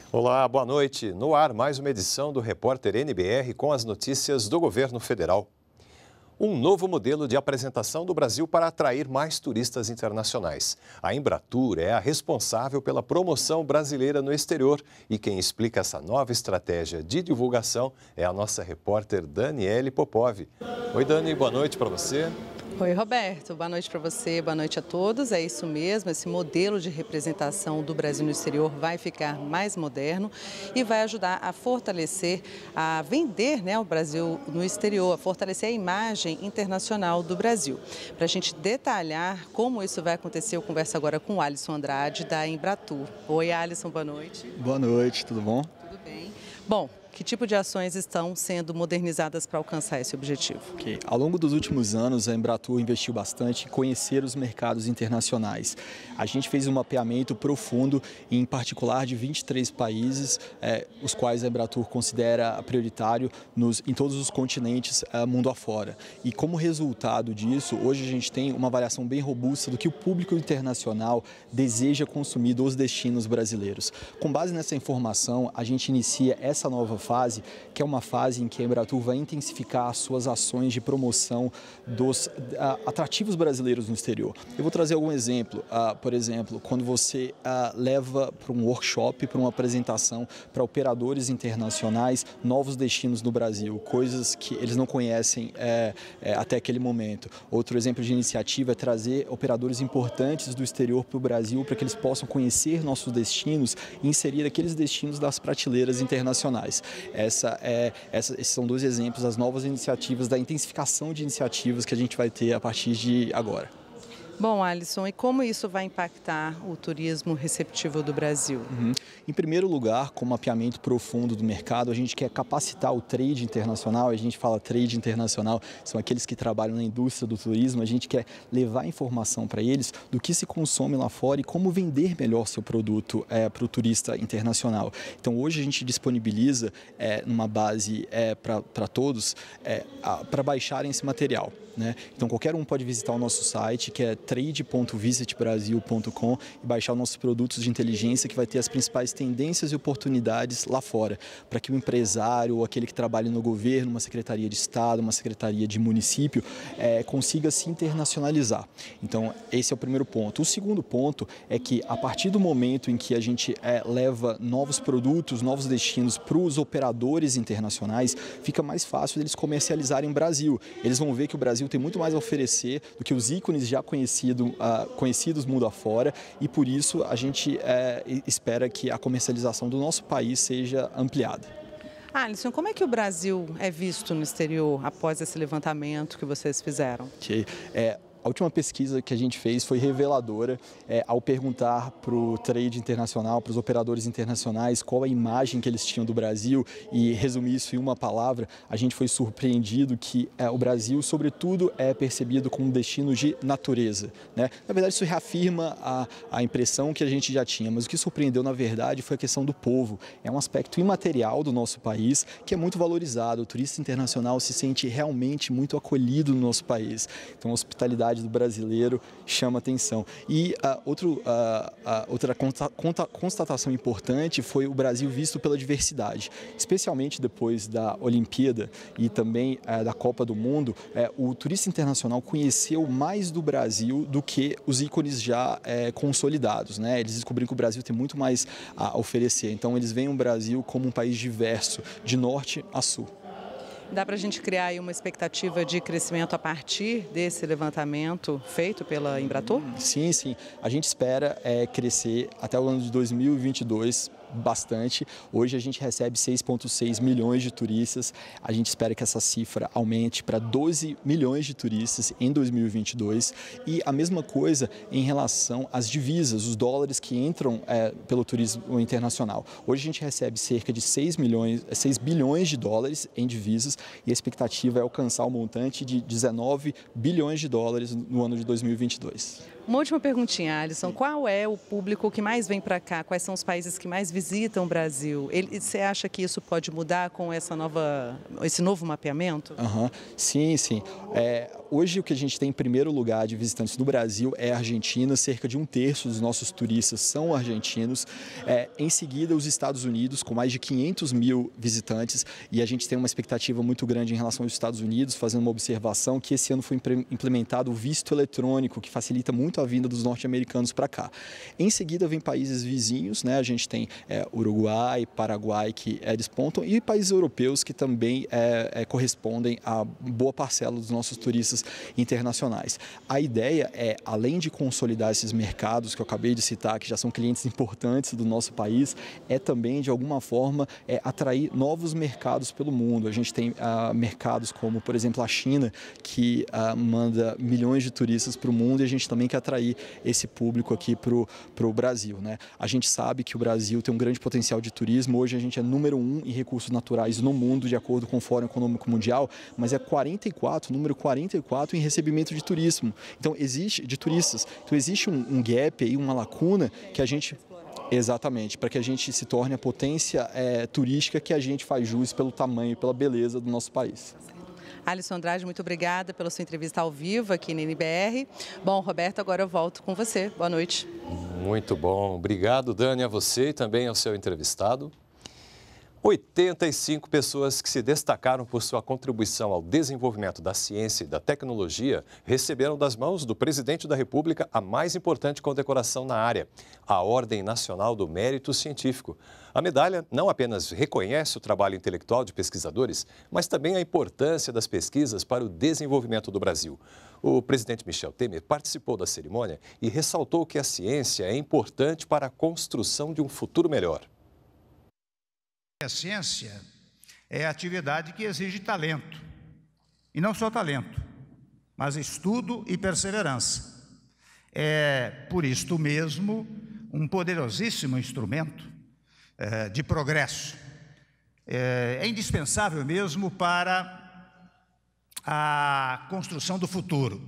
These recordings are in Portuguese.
Olá, boa noite. No ar, mais uma edição do Repórter NBR com as notícias do governo federal. Um novo modelo de apresentação do Brasil para atrair mais turistas internacionais. A Embratur é a responsável pela promoção brasileira no exterior e quem explica essa nova estratégia de divulgação é a nossa repórter Daniele Popov. Oi, Dani, boa noite para você. Oi, Roberto. Boa noite para você, boa noite a todos. É isso mesmo, esse modelo de representação do Brasil no exterior vai ficar mais moderno e vai ajudar a fortalecer, a vender, o Brasil no exterior, a fortalecer a imagem internacional do Brasil. Para a gente detalhar como isso vai acontecer, eu converso agora com o Alisson Andrade, da Embratur. Oi, Alisson, boa noite. Boa noite, tudo bom? Tudo bem. Bom, que tipo de ações estão sendo modernizadas para alcançar esse objetivo? Ao longo dos últimos anos, a Embratur investiu bastante em conhecer os mercados internacionais. A gente fez um mapeamento profundo, em particular de 23 países, os quais a Embratur considera prioritário em todos os continentes mundo afora. E como resultado disso, hoje a gente tem uma avaliação bem robusta do que o público internacional deseja consumir dos destinos brasileiros. Com base nessa informação, a gente inicia essa nova fase, que é uma fase em que a Embratur vai intensificar as suas ações de promoção dos atrativos brasileiros no exterior. Eu vou trazer algum exemplo. Por exemplo, quando você leva para um workshop, para uma apresentação para operadores internacionais, novos destinos no Brasil, coisas que eles não conhecem até aquele momento. Outro exemplo de iniciativa é trazer operadores importantes do exterior para o Brasil, para que eles possam conhecer nossos destinos e inserir aqueles destinos das prateleiras internacionais. Esses são dois exemplos das novas iniciativas, da intensificação de iniciativas que a gente vai ter a partir de agora. Bom, Alisson, e como isso vai impactar o turismo receptivo do Brasil? Em primeiro lugar, com o mapeamento profundo do mercado, a gente quer capacitar o trade internacional. A gente fala trade internacional, são aqueles que trabalham na indústria do turismo. A gente quer levar informação para eles do que se consome lá fora e como vender melhor seu produto para o turista internacional. Então, hoje a gente disponibiliza numa base para todos, para baixarem esse material. Então, qualquer um pode visitar o nosso site, que é trade.visitbrasil.com, e baixar nossos produtos de inteligência, que vai ter as principais tendências e oportunidades lá fora, para que o empresário ou aquele que trabalha no governo, uma secretaria de Estado, uma secretaria de município, consiga se internacionalizar. Então, esse é o primeiro ponto. O segundo ponto é que, a partir do momento em que a gente leva novos produtos, novos destinos para os operadores internacionais, fica mais fácil deles comercializarem o Brasil. Eles vão ver que o Brasil tem muito mais a oferecer do que os ícones já conhecidos mundo afora, e por isso a gente espera que a comercialização do nosso país seja ampliada. Alisson, como é que o Brasil é visto no exterior após esse levantamento que vocês fizeram? A última pesquisa que a gente fez foi reveladora ao perguntar para o trade internacional, para os operadores internacionais, qual a imagem que eles tinham do Brasil, e resumir isso em uma palavra, a gente foi surpreendido que o Brasil, sobretudo, é percebido como um destino de natureza. Na verdade, isso reafirma a impressão que a gente já tinha, mas o que surpreendeu, na verdade, foi a questão do povo. É um aspecto imaterial do nosso país que é muito valorizado. O turista internacional se sente realmente muito acolhido no nosso país. Então, a hospitalidade do brasileiro chama atenção. E outra constatação importante foi o Brasil visto pela diversidade, especialmente depois da Olimpíada e também da Copa do Mundo. O turista internacional conheceu mais do Brasil do que os ícones já consolidados. Eles descobriram que o Brasil tem muito mais a oferecer. Então, eles veem o Brasil como um país diverso, de norte a sul. Dá para a gente criar aí uma expectativa de crescimento a partir desse levantamento feito pela Embratur? Sim. A gente espera crescer até o ano de 2022 bastante. Hoje a gente recebe 6,6 milhões de turistas. A gente espera que essa cifra aumente para 12 milhões de turistas em 2022. E a mesma coisa em relação às divisas, os dólares que entram pelo turismo internacional. Hoje a gente recebe cerca de 6 bilhões de dólares em divisas, e a expectativa é alcançar o montante de 19 bilhões de dólares no ano de 2022. Uma última perguntinha, Alisson. Qual é o público que mais vem para cá? Quais são os países que mais visitam o Brasil? Você acha que isso pode mudar com esse novo mapeamento? Sim. Hoje o que a gente tem em primeiro lugar de visitantes do Brasil é a Argentina, cerca de 1/3 dos nossos turistas são argentinos. Em seguida, os Estados Unidos, com mais de 500 mil visitantes, e a gente tem uma expectativa muito grande em relação aos Estados Unidos, fazendo uma observação que esse ano foi implementado o visto eletrônico, que facilita muito a vinda dos norte-americanos para cá. Em seguida, vem países vizinhos, né? A gente tem Uruguai, Paraguai, que despontam, e países europeus que também correspondem a boa parcela dos nossos turistas internacionais. A ideia é, além de consolidar esses mercados que eu acabei de citar, que já são clientes importantes do nosso país, é também, de alguma forma, atrair novos mercados pelo mundo. A gente tem mercados como, por exemplo, a China, que manda milhões de turistas para o mundo, e a gente também quer atrair esse público aqui para o Brasil, né? A gente sabe que o Brasil tem um grande potencial de turismo. Hoje a gente é número 1 em recursos naturais no mundo, de acordo com o Fórum Econômico Mundial, mas é número 44 em recebimento de turismo. Então de turistas. Então existe um gap aí, uma lacuna que a gente... Exatamente, para que a gente se torne a potência turística que a gente faz jus pelo tamanho e pela beleza do nosso país. Alisson Andrade, muito obrigada pela sua entrevista ao vivo aqui na NBR. Bom, Roberto, agora eu volto com você. Boa noite. Muito bom. Obrigado, Dani, a você e também ao seu entrevistado. 85 pessoas que se destacaram por sua contribuição ao desenvolvimento da ciência e da tecnologia receberam das mãos do presidente da República a mais importante condecoração na área, a Ordem Nacional do Mérito Científico. A medalha não apenas reconhece o trabalho intelectual de pesquisadores, mas também a importância das pesquisas para o desenvolvimento do Brasil. O presidente Michel Temer participou da cerimônia e ressaltou que a ciência é importante para a construção de um futuro melhor. A ciência é a atividade que exige talento, e não só talento, mas estudo e perseverança. É, por isto mesmo, um poderosíssimo instrumento de progresso. É indispensável mesmo para a construção do futuro.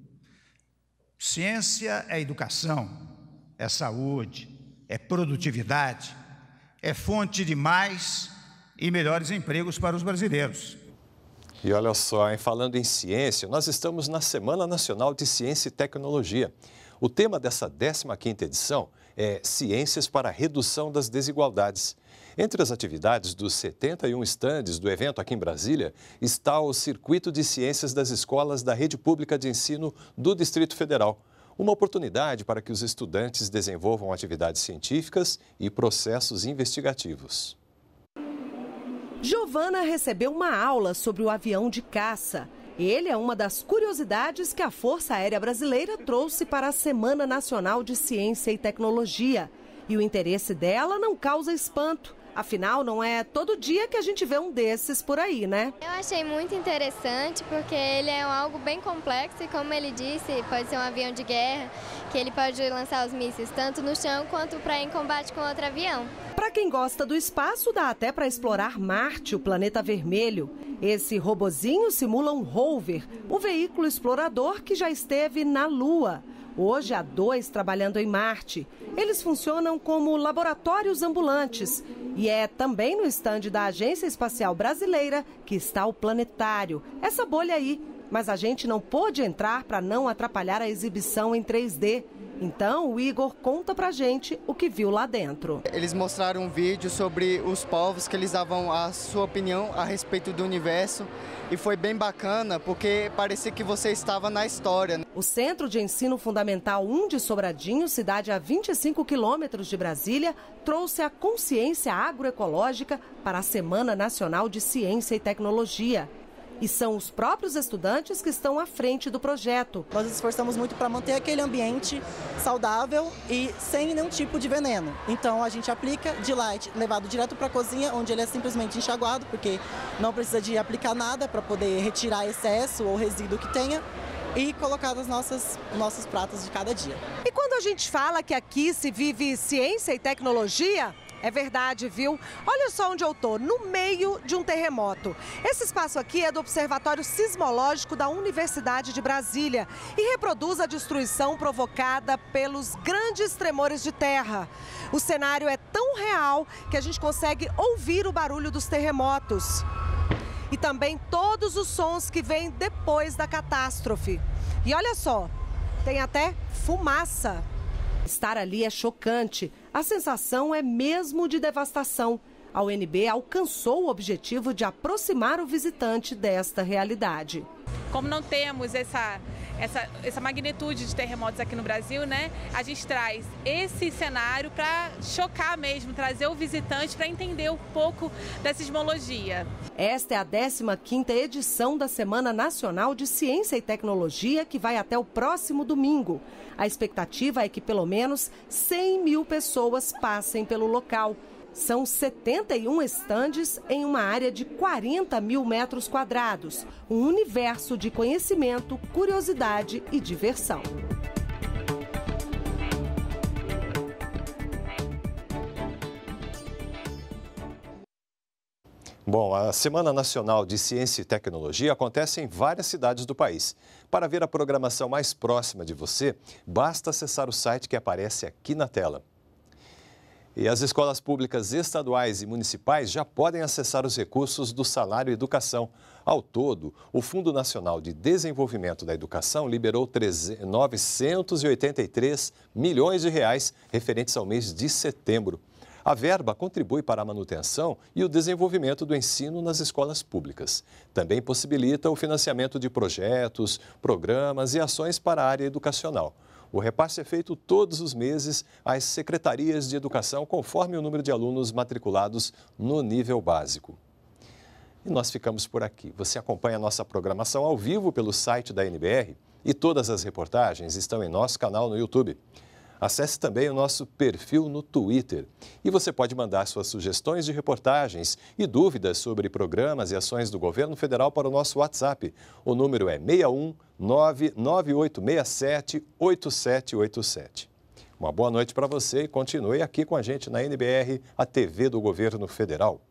Ciência é educação, é saúde, é produtividade, é fonte de mais e melhores empregos para os brasileiros. E olha só, falando em ciência, nós estamos na Semana Nacional de Ciência e Tecnologia. O tema dessa 15ª edição é Ciências para a Redução das Desigualdades. Entre as atividades dos 71 estandes do evento aqui em Brasília está o Circuito de Ciências das Escolas da Rede Pública de Ensino do Distrito Federal. Uma oportunidade para que os estudantes desenvolvam atividades científicas e processos investigativos. Giovana recebeu uma aula sobre o avião de caça. Ele é uma das curiosidades que a Força Aérea Brasileira trouxe para a Semana Nacional de Ciência e Tecnologia. E o interesse dela não causa espanto. Afinal, não é todo dia que a gente vê um desses por aí, né? Eu achei muito interessante porque ele é algo bem complexo e, como ele disse, pode ser um avião de guerra, que ele pode lançar os mísseis tanto no chão quanto para em combate com outro avião. Para quem gosta do espaço, dá até para explorar Marte, o planeta vermelho. Esse robozinho simula um rover, o veículo explorador que já esteve na Lua. Hoje há 2 trabalhando em Marte. Eles funcionam como laboratórios ambulantes. E é também no estande da Agência Espacial Brasileira que está o planetário, essa bolha aí. Mas a gente não pôde entrar para não atrapalhar a exibição em 3D. Então o Igor conta pra gente o que viu lá dentro. Eles mostraram um vídeo sobre os povos, que eles davam a sua opinião a respeito do universo. E foi bem bacana, porque parecia que você estava na história. O Centro de Ensino Fundamental 1 de Sobradinho, cidade a 25 quilômetros de Brasília, trouxe a consciência agroecológica para a Semana Nacional de Ciência e Tecnologia. E são os próprios estudantes que estão à frente do projeto. Nós nos esforçamos muito para manter aquele ambiente saudável e sem nenhum tipo de veneno. Então a gente aplica de lá, levado direto para a cozinha, onde ele é simplesmente enxaguado, porque não precisa de aplicar nada para poder retirar excesso ou resíduo que tenha, e colocar nos nossos pratos de cada dia. E quando a gente fala que aqui se vive ciência e tecnologia, é verdade, viu? Olha só onde eu tô, no meio de um terremoto. Esse espaço aqui é do Observatório Sismológico da Universidade de Brasília e reproduz a destruição provocada pelos grandes tremores de terra. O cenário é tão real que a gente consegue ouvir o barulho dos terremotos. e também todos os sons que vêm depois da catástrofe. E olha só, tem até fumaça. Estar ali é chocante. A sensação é mesmo de devastação. A UNB alcançou o objetivo de aproximar o visitante desta realidade. Como não temos essa magnitude de terremotos aqui no Brasil, né? A gente traz esse cenário para chocar mesmo, trazer o visitante para entender um pouco da sismologia. Esta é a 15ª edição da Semana Nacional de Ciência e Tecnologia, que vai até o próximo domingo. A expectativa é que pelo menos 100 mil pessoas passem pelo local. São 71 estandes em uma área de 40 mil metros quadrados. Um universo de conhecimento, curiosidade e diversão. Bom, a Semana Nacional de Ciência e Tecnologia acontece em várias cidades do país. Para ver a programação mais próxima de você, basta acessar o site que aparece aqui na tela. E as escolas públicas estaduais e municipais já podem acessar os recursos do Salário Educação. Ao todo, o Fundo Nacional de Desenvolvimento da Educação liberou 983 milhões de reais referentes ao mês de setembro. A verba contribui para a manutenção e o desenvolvimento do ensino nas escolas públicas. Também possibilita o financiamento de projetos, programas e ações para a área educacional. O repasse é feito todos os meses às secretarias de educação, conforme o número de alunos matriculados no nível básico. E nós ficamos por aqui. Você acompanha a nossa programação ao vivo pelo site da NBR e todas as reportagens estão em nosso canal no YouTube. Acesse também o nosso perfil no Twitter. E você pode mandar suas sugestões de reportagens e dúvidas sobre programas e ações do governo federal para o nosso WhatsApp. O número é 61 99867 8787. Uma boa noite para você e continue aqui com a gente na NBR, a TV do Governo Federal.